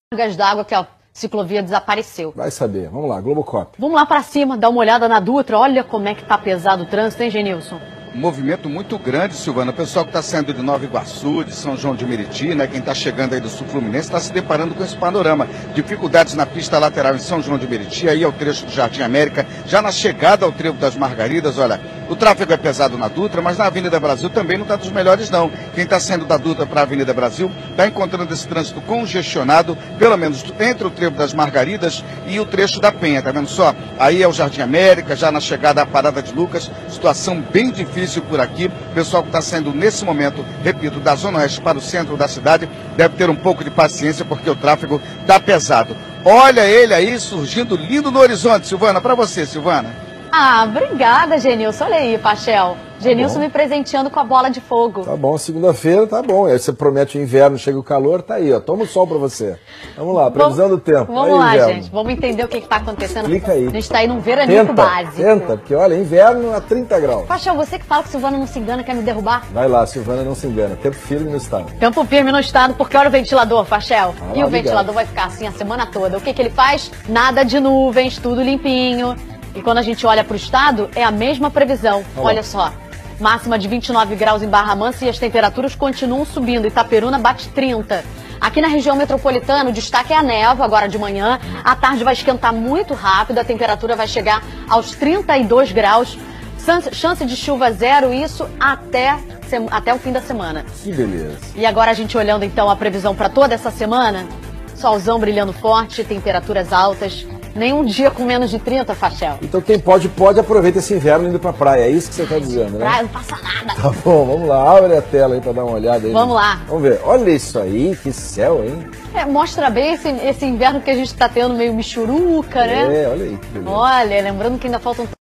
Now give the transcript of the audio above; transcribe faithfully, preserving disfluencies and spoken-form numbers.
Cargas d'água que a ciclovia desapareceu. Vai saber. Vamos lá, Globocop. Vamos lá para cima, dar uma olhada na Dutra. Olha como é que tá pesado o trânsito, hein, Genilson? Um movimento muito grande, Silvana. O pessoal que está saindo de Nova Iguaçu, de São João de Meriti, né? Quem está chegando aí do Sul Fluminense está se deparando com esse panorama. Dificuldades na pista lateral em São João de Meriti, aí é o trecho do Jardim América. Já na chegada ao Trevo das Margaridas, olha, o tráfego é pesado na Dutra, mas na Avenida Brasil também não está dos melhores, não. Quem está saindo da Dutra para a Avenida Brasil está encontrando esse trânsito congestionado, pelo menos entre o Trevo das Margaridas e o trecho da Penha, tá vendo só? Aí é o Jardim América, já na chegada à Parada de Lucas, situação bem difícil por aqui. O pessoal que está saindo nesse momento, repito, da Zona Oeste para o centro da cidade, deve ter um pouco de paciência porque o tráfego está pesado. Olha ele aí surgindo lindo no horizonte, Silvana, para você, Silvana. Ah, obrigada, Genilson. Olha aí, Pachel. Genilson Tá me presenteando com a bola de fogo. Tá bom, segunda-feira tá bom. Aí você promete o inverno, chega o calor, tá aí, ó. Toma o sol pra você. Vamos lá, previsão vamos, do tempo. Vamos aí, lá, inverno. gente. Vamos entender o que está acontecendo. Clica aí. A gente tá aí num veranico Tenta, básico. tenta, porque olha, inverno a trinta graus. Pachel, você que fala que Silvana não se engana, quer me derrubar? Vai lá, Silvana, não se engana. Tempo firme no estado. Tempo firme no estado, porque olha o ventilador, Pachel. Ah, e lá, o ventilador vai ficar assim a semana toda. O que, que ele faz? Nada de nuvens, tudo limpinho. E quando a gente olha para o estado, é a mesma previsão. Olha, olha só, máxima de vinte e nove graus em Barra Mansa e as temperaturas continuam subindo. Itaperuna bate trinta. Aqui na região metropolitana, o destaque é a névoa agora de manhã. À tarde vai esquentar muito rápido, a temperatura vai chegar aos trinta e dois graus. Chance de chuva zero, isso até, até o fim da semana. Que beleza. E agora a gente olhando então a previsão para toda essa semana, solzão brilhando forte, temperaturas altas. Nenhum dia com menos de trinta, Fachel. Então quem pode, pode, aproveita esse inverno indo pra praia. É isso que você tá dizendo, né? Praia não passa nada. Tá bom, vamos lá. Abre a tela aí pra dar uma olhada aí. Vamos lá. Vamos ver. Olha isso aí, que céu, hein? É, mostra bem esse, esse inverno que a gente tá tendo meio michuruca, né? É, olha aí. Que beleza. Olha, lembrando que ainda faltam